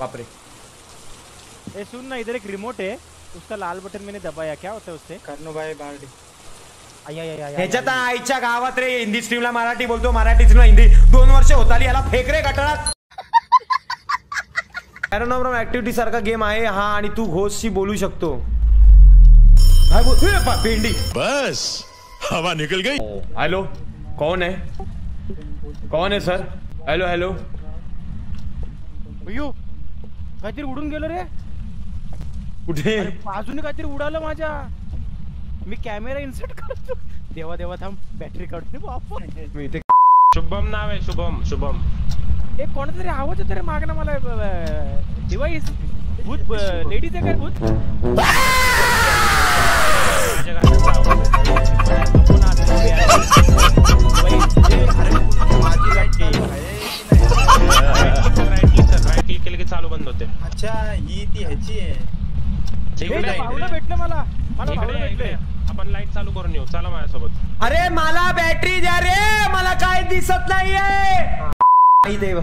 बाप रे। ए सुन ना, इधर एक रिमोट है, उसका लाल बटन मैंने दबाया, क्या होता है उससे? कर्नू भाई बारडी ह्याच्यात आईच्या गावात रे हिंदी स्ट्रीमला मराठी बोलतो, मराठी स्ट्रीमला हिंदी 2 वर्ष होताली, याला फेक रे गटारात। पॅरानॉर्मल ऍक्टिव्हिटी सारखा गेम आहे हा आणि तू घोषशी बोलू शकतो। काय बोल भेंडी बस हवा निकल गई। हेलो कौन है, कौन है सर? हेलो हेलो अयो काहीतरी उडून गेलो रे। कुठे? बाजूने काहीतरी उडालं माझ्या, मी कॅमेरा इन्सर्ट करतो। देवा देवा थांब, बॅटरी काढते बापा। मी इथे शुभम नाव आहे, शुभम शुभम। एक कोणता तरी आवाज येतो रे मागणं, मला डिवाइस भूत लेडीज आहे काय भूत? राईट क्लिक केलं की चालू बंद होते। अच्छा ही ती ह्याची आहे। भावना भेटलं मला भावना भेटले। आपण लाईट चालू करून येऊ, चला माझ्यासोबत। अरे मला बॅटरी द्या रे, मला काय दिसत नाहीये। इथे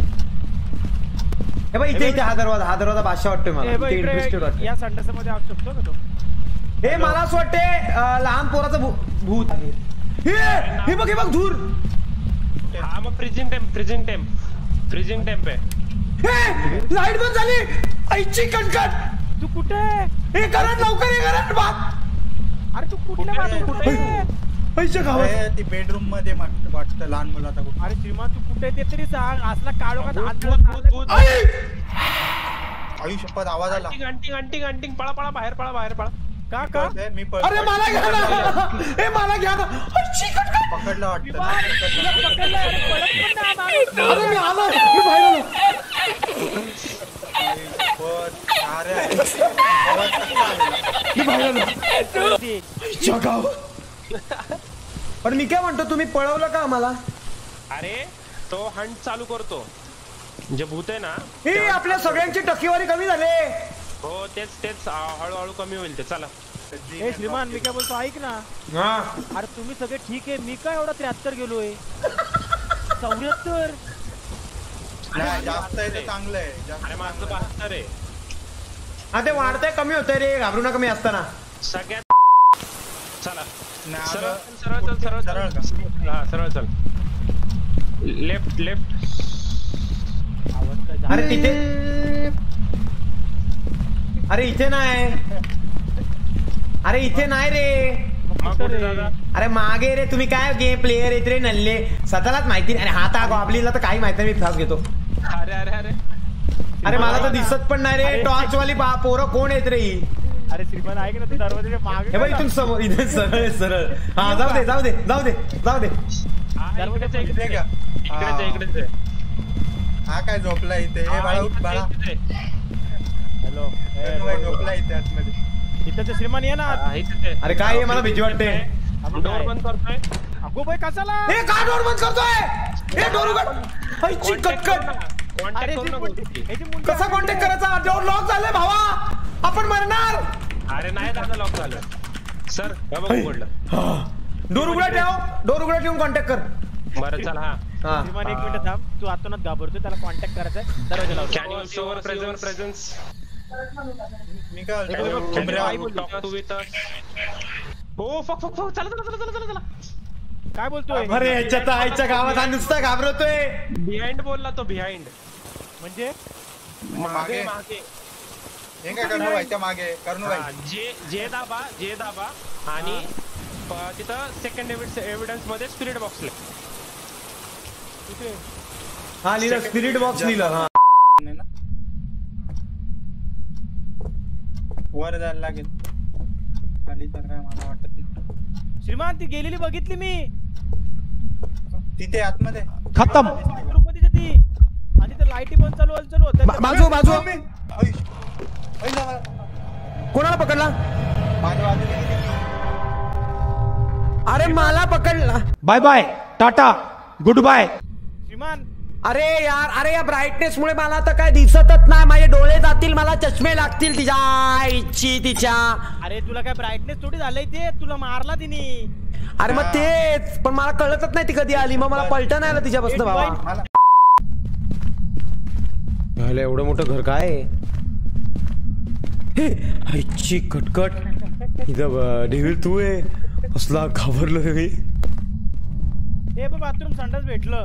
हे बघ, इथे हा दरवाजा बादशाह वाटतोय मला, इंटरेस्टेड वाटतोय। या संडासामध्ये आत शकतो का तो? हे मला असं वाटतंय लहान पोराचं भूत आहे। हे बघ धूर। हा मग फ्रीजिंग टेम्प आहे। लाईट बंद झाली, आईची कणकण। तू कुठे? हे करंट लवकर, हे करंट बात। अरे तू कुठल्या बाजूला कुठे? आईच्या गावात ती बेडरूम मध्ये वाटतं लहान मुलाचा कुठे। अरे श्रीमान तू कुठे ते तरी सांग, असला काढो का? आई शपथ आवाज आला। घंटिंग पळा बाहेर पळा। का मी अरे मला घ्या ना, हे मला घ्या ना। पकडलं वाटतं। अरे मी आलो, मी बाहेर आलो। मी बाहेर आलो जगाव। पण मी काय म्हणतो, तुम्ही पळवलं का आम्हाला? अरे तो हंट चालू करतो, जे भूत आहे ना, हे आपल्या सगळ्यांची टक्केवारी कमी झाले। हो तेच हळूहळू कमी होईल ते। चला ए श्रीमान, मी काय बोलतो ऐक ना। अरे तुम्ही सगळे ठीक आहे, मी काय एवढा 73 गेलोय? 74 जास्त आहे ते चांगलं आहे। अरे माझं 72 आहे। हा ते वाढतंय, कमी होतंय रे, घाबरू नका मी असताना। सगळ्यात चला सरळ चल। लेफ्ट अरे तिथे, अरे इथे नाही, अरे इथे नाही रे। अरे मागे रे, तुम्ही काय गेम प्लेयर येत रे नल्ले, स्वतःलाच माहिती नाही। अरे हात गॉबलीला तर काही माहिती नाही, मी फास घेतो। अरे मला तर दिसत पण नाही रे, टॉर्च वाली पोरं कोण येत रे? अरे श्रीमान ऐक ना, तू दरवाजाच्या मागे। हे बघ इथून समोर, इथे सरळ। हा जाऊ दे। दरवाजाच्या इकडेच आहे। हा काय झोपला इथे? बाळा हॅलो, झोपला इथे आतमध्ये। इथं ते श्रीमान ये ना। अरे काय आहे, मला भीती वाटते। डोर बंद करतोय। अगो बाई कशाला? हे का डोर बंद करतोय? हे डोर उघड। आईची कटकट। कसा कॉन्टॅक्ट करायचा? डोर लॉक झालाय भावा, आपण मरणार। अरे नाही दादा, लॉक झालं सर। उघडलं। डोर उघडा ठेवून कॉन्टॅक्ट कर। बरं चल। हा श्रीमान 1 मिनिट थांब, तू आतूनच घाबरतोय, त्याला कॉन्टॅक्ट करायचा, दरवाजा लाव। Can you show presence? मी काय चला। काय बोलतोय? अरे ह्याच्या आईच्या गावात हा नुसता घाबरतोय। बिहाइंड बोलला तो, बिहाइंड म्हणजे मागे हे काय कर्नू भाई, त्या मागे कर्नू भाई। जे दाबा आणि तिथं सेकंड एव्हिडन्स मध्ये स्पिरिट बॉक्स कुठे? हा लिहिलं, स्पिरिट बॉक्स लिहिलं। हा वर जायला लागेल खाली तर काय मला वाटत। श्रीमान ती गेलेली बघितली मी, तिथे आतमध्ये खतम। रूम मध्ये ती, आणि ते लाईटी पण चालू होत्या। बाजू कोणाला पकडला? अरे मला पकडला। Bye tata, goodbye. श्रीमान अरे यार, अरे या ब्राईटनेस मुळे मला तर काय दिसतच नाही, माझे डोळे जातील, मला चष्मे लागतील तिच्या तिच्या। अरे तुला काय ब्राईटनेस थोडी झालंय, ते तुला मारला तिने। अरे मग तेच, पण मला कळतच नाही ती कधी आली, मग मला पलट नाही आलं तिच्यापासून बाबा। राहिलं एवढं मोठं घर काय आहे? हे आईची कटकट इथं डेव्हिल तू आहे असला घाबरलोय मी. हे बघ बाथरूम संडास भेटलं.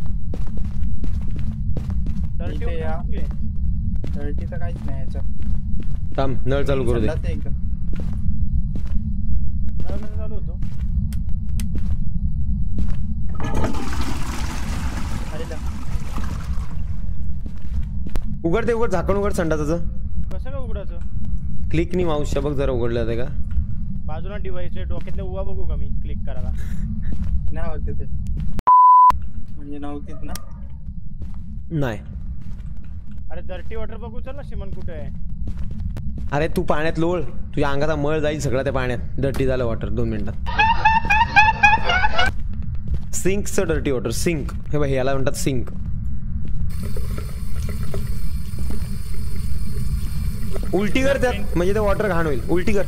इथे या. डर्टीचं काहीच नाही याचं. थांब नळ चालू करू दे. संडास आहे एकदम. चालू होतो. उघड ते उघड झाकण उघड संडासाचं. कसं काय उघडायचं? क्लिक नी माऊसच्या बघ जरा उघडलं ते का बाजूला डिव्हाइस आहे डोक्यातले उवा बघू का मी क्लिक करायला. नाही होते ते म्हणजे नव्हतीच ना. नाही. अरे डर्टी वॉटर बघू चल ना सिमन कुठे आहे. अरे तू पाण्यात लोळ तुझ्या अंगाचा मळ जाईल सगळा त्या पाण्यात. डर्टी झालं वॉटर 2 मिनिटात. सिंकचं डर्टी वॉटर सिंक हे बघ याला म्हणतात सिंक. उलटी कर त्यात म्हणजे ते वॉटर घाण होईल. उलटी कर.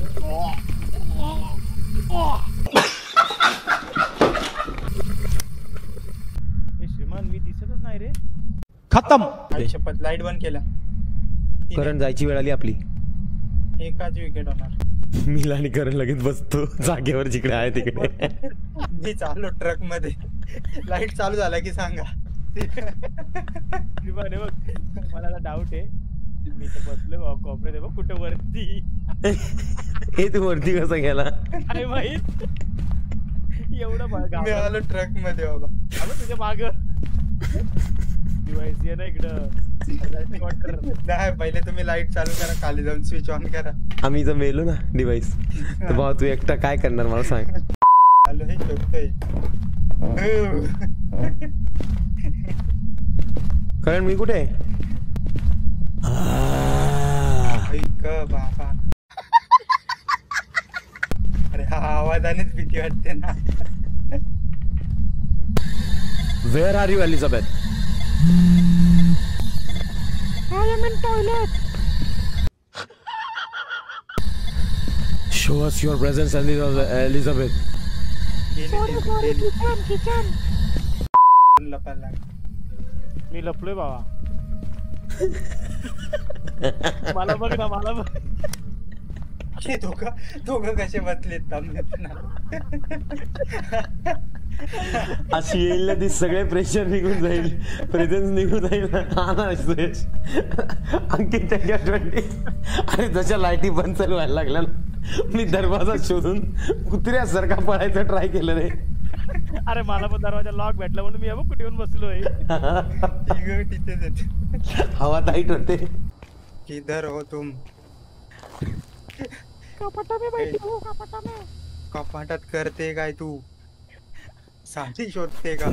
श्रीमान मी दिसतच नाही रे. खतम. शपथ लाईट बंद केला. करण जायची वेळ आली आपली. एकाच विकेट होणार. मी आणि करण लगेच बसतो जागेवर जिकडे आहे तिकडे. मी चाललो ट्रक मध्ये. लाईट चालू झाला की सांगा. श्रीमान हे बघ मला आता डाऊट आहे. मी तर बसलोय बाबा कॉपरेट आहे बघ कुठं वरती. हे तू वरती कसं गेला काय माहित. एवढं मी आलो ट्रक मध्ये बाबा. अगं तुझ्या माग डिव्हाइस ये ना इकडं. नाही पहिले तुम्ही लाईट चालू करा खाली जाऊन स्विच ऑन करा. आम्ही जर मेलो ना डिव्हाइस तर भाऊ तू एकटा काय करणार मला सांग. आलो हे शोधतोय. करण मी कुठे आहे? बाबा अरे हा आवाजानेच भीती वाटते ना. Where are you, Elizabeth? I am in toilet. Show us your presence, Elizabeth. Kitchen. लपायला मी लपलोय बाबा. मला बघ ना मला बघ. दोघं कसे बसलेत अशी येईल ना ती सगळे प्रेशर निघून जाईल. प्रेझेन्स निघून जाईल. हा ना सुरेश अंकित 20 आणि जशा लाईटी बंद चालू व्हायला लागल्या ना मी दरवाजा शोधून कुत्र्यासारखा पळायचं ट्राय केलं रे. अरे मला पण दरवाजा लॉक भेटला म्हणून मी कुठे येऊन बसलोय. हवा टाईट होते. किधर हो तुम? कपाटात करते काय तू? साथी शोधते का?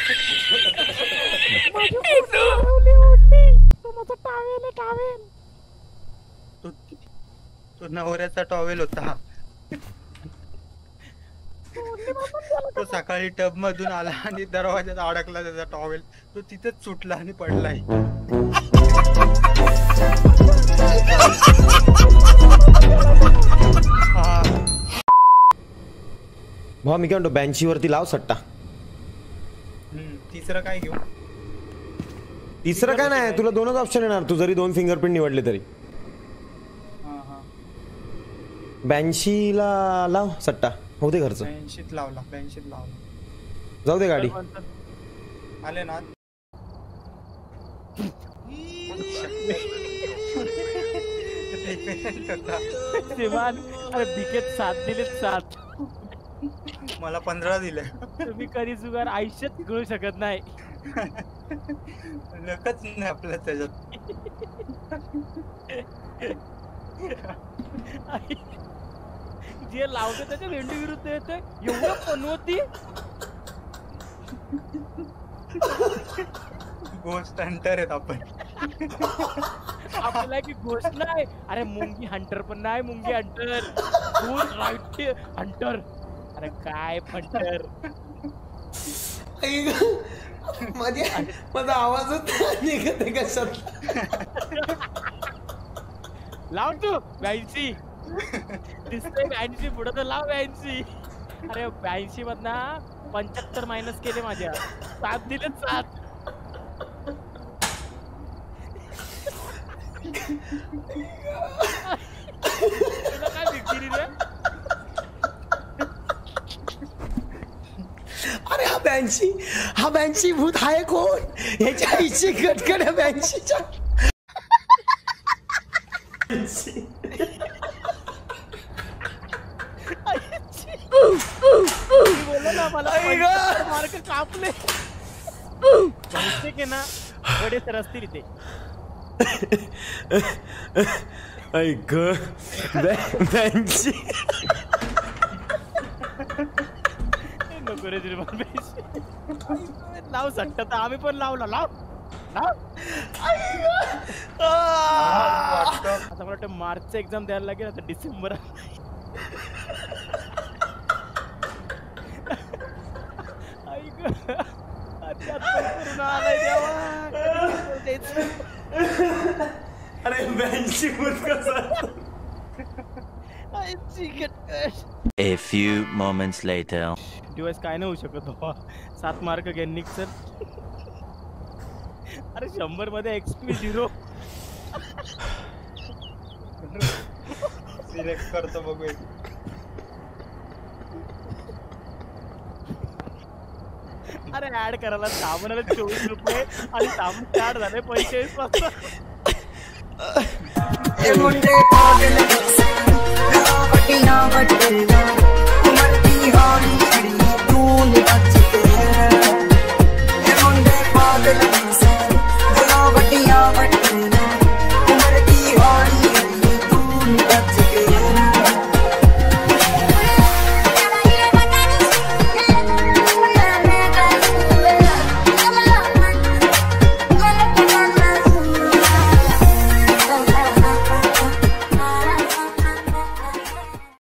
तो नवऱ्याचा टॉवेल होता. तो सकाळी टब मधून आला आणि दरवाजात अडकला त्याचा टॉवेल. तो तिथेच सुटला आणि पडलाय. भाऊ मी काय म्हणतो बँची वरती लाव सट्टा. तिसरं काय घेऊ? तिसरं काय नाही तुला 2च ऑप्शन येणार. तू जरी 2 फिंगरप्रिंट निवडले तरी. बँशीला लाव सट्टा होऊ दे घरचं. 82 लावला. 82 लावला. जाऊ दे गाडी. आले ना. अरे बिकेत 7 दिले 7. मला 15 दिले. तुम्ही कधी जुगार आयुष्यात करू शकत नाही. लकच नाही आपलं त्याच्यात. जे लावते त्याच्या भेंडी विरुद्ध येते एवढं पनवती. गोस्ट हंटर आहेत आपण. आपल्याला की गोष्ट नाही. अरे मुंगी हंटर पण नाही. मुंगी हंटर गुड राईट हंटर. अरे काय फंटर. माझा आवाजच निघत आहे कशात. लाव तू 82 दिसतंय. 82 पुढे तर लाव 82. अरे 82 मधना 75 मायनस केले माझ्या. 7 दिले 7. तुला काय विचारी रे? अरे हा बँशी भूत आहे कोण? ह्याच्या आईची कटकट बँशीच्या. बोललो ना मला मार्क कापले. बहुतेक आहे ना वडे सर असतील इथे. ऐक बँशी नको रे निर्मल बँशी. लाव सट्टा तर आम्ही पण लावला. लाव लाव. आता मला वाटतं मार्चचं एक्झाम द्यायला लागेल आता डिसेंबर. अरे बँशी भूत कसं? A few moments later. दिवस काय नाही होऊ शकत बाबा. 7 मार्क घेऊन सर. अरे 100 मध्ये XP 0. सिलेक्ट करतो बघू. अरे ऍड करायला साबणाला 24 रुपये आणि साबण 4 झाले 45 पासून. मुंडे पागल वटियां वटियां मरती हाली तू निकल चुके हैं मुंडे पागल